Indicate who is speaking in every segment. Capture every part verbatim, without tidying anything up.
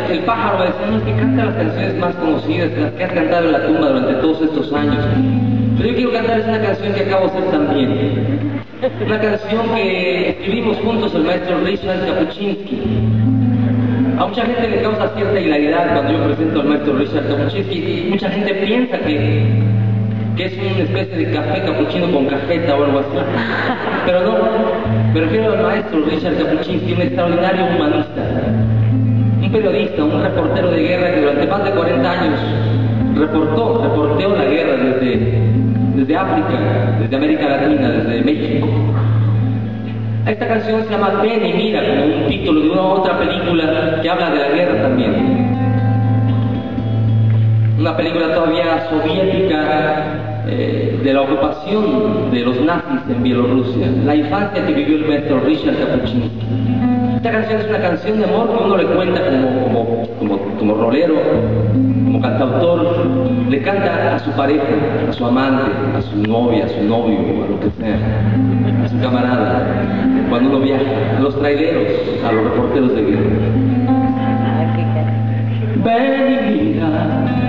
Speaker 1: el pájaro me decía, no, es que canta las canciones más conocidas, las que has cantado en la tumba durante todos estos años. Pero yo quiero cantar una canción que acabo de hacer también. Una canción que escribimos juntos el maestro Ryszard Kapuscinski. A mucha gente le causa cierta hilaridad cuando yo presento al maestro Ryszard Kapuscinski. Mucha gente piensa que, que es una especie de café capuchino con cajeta o algo así. Pero no, me refiero al maestro Ryszard Kapuscinski, un extraordinario humanista. Un periodista, un reportero de guerra que durante más de cuarenta años reportó, reporteó la guerra desde, desde África, desde América Latina, desde México. Esta canción se llama Ven y Mira, como un título de una otra película que habla de la guerra también. Una película todavía soviética eh, de la ocupación de los nazis en Bielorrusia, la infancia que vivió el maestro Ryszard Kapuscinski. Esta canción es una canción de amor que uno le cuenta como, como, como, como rolero, como cantautor, le canta a su pareja, a su amante, a su novia, a su novio, a lo que sea, a su camarada, cuando uno viaja, a los traileros, a los reporteros de guerra. Ven y mira,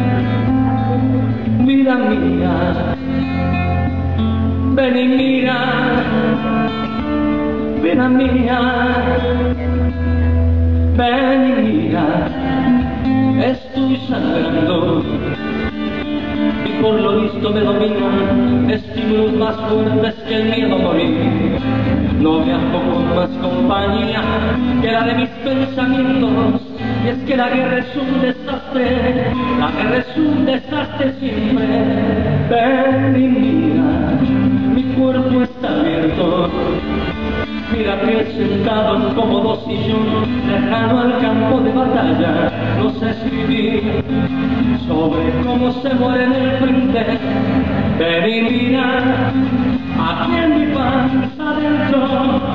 Speaker 1: vida mía, ven y mira, vida mía, ven y mira, estoy sangrando y por lo visto me dominan estímulos más fuertes que el miedo a morir. No viajo con más compañía que la de mis pensamientos, y es que la guerra es un desastre, la guerra es un desastre siempre. Ven y mira, mi cuerpo está abierto, mira que sentado en cómodo sillón, lejano al campo de batalla, no sé escribir sobre cómo se muere en el frente. Ven y mira, aquí en mi panza adentro,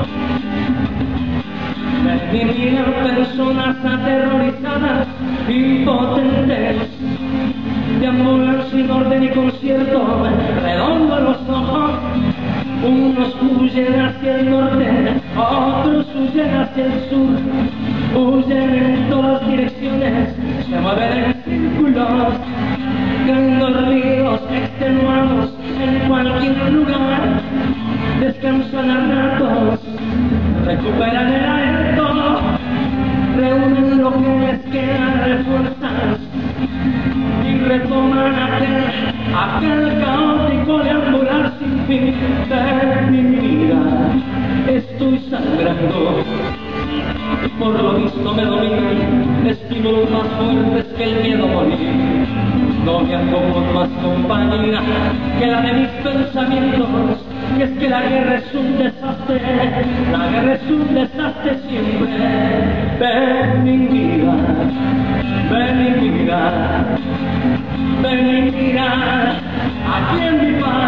Speaker 1: ven y mira personas aterrorizadas, impotentes, deambulan sin orden y concierto, redondo los ojos. Unos huyen hacia el norte, otros huyen hacia el sur, huyen en todas direcciones, se mueven en círculos, creando ríos extenuados en cualquier lugar, descansan a ratos, recuperan el aliento, reúnen lo que les queda de fuerzas y retoman aquel, aquel caótico deambular sin fin. Ven mi vida, estoy sangrando y por lo visto me dominan estímulos más fuertes que el miedo a morir. No viajo con más compañía que la de mis pensamientos, y es que la guerra es un desastre, la guerra es un desastre siempre. Ven mi vida, ven mi vida, ven y mira, aquí en mi paz.